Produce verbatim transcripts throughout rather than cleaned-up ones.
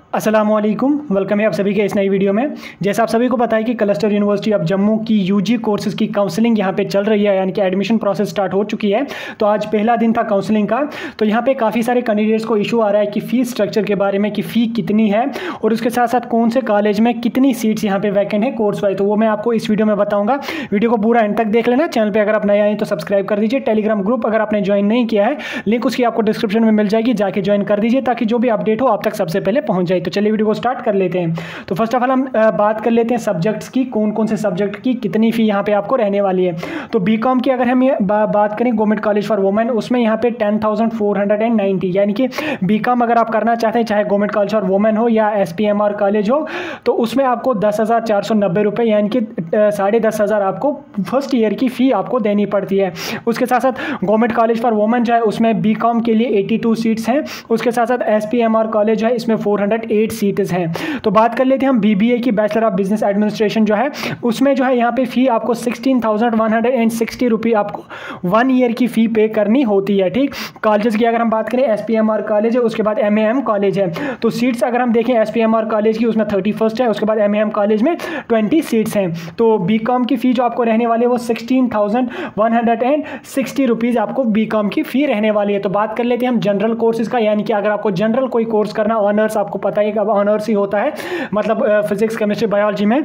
अस्सलामुअलैकुम, वेलकम है आप सभी के इस नई वीडियो में। जैसा आप सभी को पता है कि क्लस्टर यूनिवर्सिटी ऑफ जम्मू की यूजी कोर्सेज़ की काउंसलिंग यहाँ पे चल रही है, यानी कि एडमिशन प्रोसेस स्टार्ट हो चुकी है। तो आज पहला दिन था काउंसलिंग का। तो यहाँ पे काफ़ी सारे कैंडिडेट्स को इशू आ रहा है कि फ़ीस स्ट्रक्चर के बारे में कि फ़ी कितनी है और उसके साथ साथ कौन से कॉलेज में कितनी सीट्स यहाँ पे वैकेंट है कोर्स वाइज। तो वो मैं आपको इस वीडियो में बताऊँगा। वीडियो को पूरा एंड तक देख लेना। चैनल पर अगर आप नए आए तो सब्सक्राइब कर दीजिए। टेलीग्राम ग्रुप अगर आपने ज्वाइन नहीं किया है, लिंक उसकी आपको डिस्क्रिप्शन में मिल जाएगी, जाके ज्वाइन कर दीजिए ताकि जो भी अपडेट हो आप तक सबसे पहले पहुँच जाए। तो चलिए वीडियो को स्टार्ट कर लेते हैं। तो फर्स्ट ऑफ ऑल हम बात कर लेते हैं सब्जेक्ट्स की, कौन कौन से सब्जेक्ट की कितनी फी यहाँ पे आपको रहने वाली है। तो बीकॉम की अगर हम ये बा, बात करें गवर्नमेंट कॉलेज फॉर वुमेन, उसमें यहाँ पे ten thousand four hundred and ninety, यानी कि बीकॉम अगर आप करना चाहते हैं चाहे गवर्नमेंट कॉलेज फॉर वुमेन हो या S P M R college हो, तो उसमें आपको दस हज़ार चार सौ नब्बे रुपये यानी कि साढ़े दस हज़ार आपको फर्स्ट ईयर की फ़ी आपको देनी पड़ती है। उसके साथ साथ गवर्नमेंट कॉलेज फॉर वुमेन जो है उसमें बीकॉम के लिए एटी टू सीट्स हैं। उसके साथ साथ S P M R college है, इसमें फोर हंड्रेड एट सीट्स हैं। तो बात कर लेते हैं हम बीबीए की, बैचलर ऑफ बिजनेस एडमिनिस्ट्रेशन जो है उसमें जो है यहाँ पे फी आपको sixteen thousand one hundred and sixty rupee आपको वन ईयर की फ़ी पे करनी होती है। ठीक, कॉलेजेस की अगर हम बात करें S P M R college है, उसके बाद एम ए एम कॉलेज है। तो सीट्स अगर हम देखें S P M R college की उसमें थर्टी फर्स्ट है, उसके बाद एम ए एम कॉलेज में ट्वेंटी सीट्स हैं। तो बी कॉम की फ़ी जो आपको रहने वाली है वो sixteen thousand one hundred and sixty rupees आपको बी कॉम की फ़ी रहने वाली है। तो बात कर लेते हैं हम जनरल कोर्सेज का, यानी कि अगर आपको जनरल कोई कोर्स करना, ऑनर्स आपको पता है कि अब ऑनर्स ही होता है, मतलब फिजिक्स केमिस्ट्री बायोलॉजी में,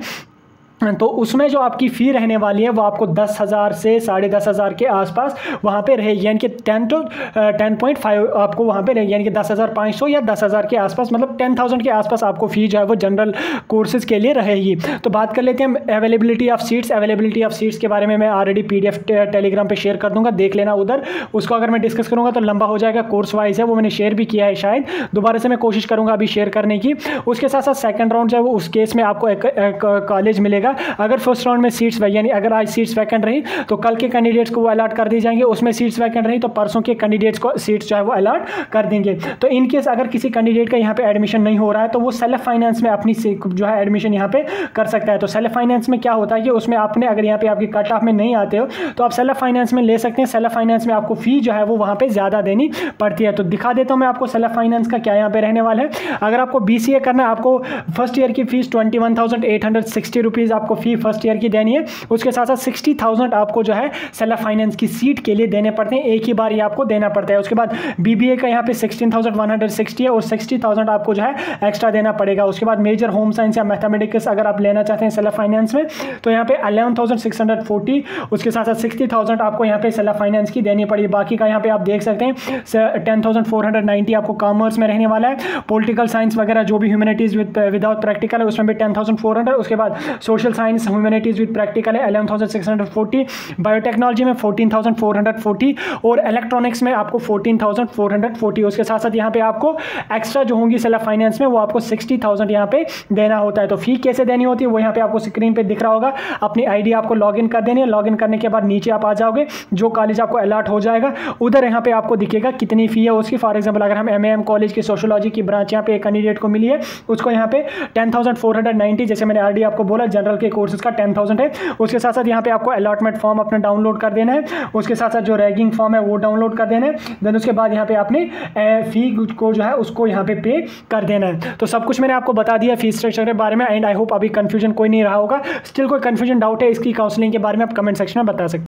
तो उसमें जो आपकी फ़ी रहने वाली है वो आपको दस हज़ार से साढ़े दस हज़ार के आसपास वहाँ पे रहेगी, यानी कि ten to ten point five आपको वहाँ पे रहेगी, यानी कि दस हज़ार पाँच सौ या दस हज़ार के आसपास, मतलब टेन थाउजेंड के आसपास आपको फ़ी जो है वो जनरल कोर्सेज़ के लिए रहेगी। तो बात कर लेते हैं availability of seats. Availability of seats के बारे में मैं already P D F Telegram पर शेयर कर दूँगा, देख लेना उधर। उसको अगर मैं डिस्कस करूँगा तो लंबा हो जाएगा, कोर्स वाइज है, वो मैंने शेयर भी किया है, शायद दोबारा से मैं कोशिश करूँगा अभी शेयर करने की। उसके साथ साथ सेकेंड राउंड जो है वो उस केस में आपको एक कॉलेज मिलेगा। अगर फर्स्ट राउंड में सीट्स, यानी अगर आज सीट्स वैकेंट रही तो कल के कैंडिडेट्स को वो अलॉट कर दी जाएंगे, उसमें सीट्स वैकेंट रही तो परसों के कैंडिडेट्स को सीट्स जो है वो अलॉट कर देंगे। तो इन केस अगर किसी कैंडिडेट का यहाँ पे एडमिशन नहीं हो रहा है तो वो सेल्फ फाइनेंस में अपनी जो है एडमिशन यहाँ पे कर सकता है। तो सेल्फ फाइनेंस में क्या होता है कि उसमें आपने अगर यहाँ पे आपकी कट ऑफ में नहीं आते हो तो आप सेल्फ फाइनेंस में ले सकते हैं। सेल्फ फाइनेंस में आपको फी जो है वो वहाँ पे ज़्यादा देनी पड़ती है। तो दिखा देता हूँ मैं आपको सेल्फ फाइनेंस का क्या यहाँ पे रहने वाला है। अगर आपको बी सी ए करना है, आपको फर्स्ट ईयर की fees twenty one thousand eight hundred sixty rupees आपको फी फर्स्ट ईयर की देनी है। उसके साथ साथ सिक्सटी थाउजेंड आपको जो है सेल्फ फाइनेंस की सीट के लिए देने पड़ते हैं, एक ही बार ये आपको देना पड़ता है। उसके बाद बीबीए का यहाँ पे sixteen thousand one hundred sixty है और सिक्सटी थाउजेंड आपको जो है एक्स्ट्रा देना पड़ेगा। उसके बाद मेजर होम साइंस या मैथमेटिक्स अगर आप लेना चाहते हैं सेल्फ फाइनेंस में तो यहाँ पे eleven thousand six hundred forty, उसके साथ साथ सिक्सटी थाउजेंड आपको यहाँ पे सेल्फ फाइनेंस की देनी पड़ी। बाकी का यहाँ पे आप देख सकते हैं ten thousand four hundred ninety आपको कॉमर्स में रहने वाला है। पॉलिटिकल साइंस वगैरह जो भी ह्यूमैनिटीज विद विदाउट प्रैक्टिकल है उसमें भी टेन थाउजेंड फोर हंड्रेड। उसके बाद social science humanities with practical है eleven thousand six hundred forty, biotechnology में fourteen thousand four hundred forty और इलेक्ट्रॉनिक्स में आपको fourteen thousand four hundred forty. उसके साथ साथ यहाँ पे आपको एक्स्ट्रा जो होंगी सेल्फ फाइनेंस में वो आपको सिक्सटी थाउजेंड यहाँ पे देना होता है। तो फी कैसे देनी होती है वो यहाँ पे आपको स्क्रीन पे दिख रहा होगा। अपनी आईडी आपको लॉगिन कर देनी है। लॉगिन करने के बाद नीचे आप आ जाओगे, जो कॉलेज आपको अलॉट हो जाएगा उधर यहाँ पे आपको दिखेगा कितनी फी है उसकी। फॉर एग्जाम्पल अगर हम एम ए एम कॉलेज की सोशोलॉजी की ब्रांच यहाँ पे एक कैंडिडेट को मिली है, उसको यहाँ पे ten thousand four hundred ninety, जैसे मैंने ऑलरेडी आपको बोला जनरल के कोर्सेज का टेन थाउजेंड है। उसके साथ साथ यहाँ पे आपको अलॉटमेंट फॉर्म अपना डाउनलोड कर देना है। उसके साथ साथ जो रैगिंग फॉर्म है वो डाउनलोड कर देना है। देन उसके बाद यहाँ पे आपने फी को जो है उसको यहाँ पे पे कर देना है। तो सब कुछ मैंने आपको बता दिया फीस स्ट्रक्चर के बारे में। एंड आई होप अभी कंफ्यूजन कोई नहीं रहा होगा। स्टिल कोई कंफ्यूजन डाउट है इसकी काउंसलिंग के बारे में आप कमेंट सेक्शन में बता सकते हैं।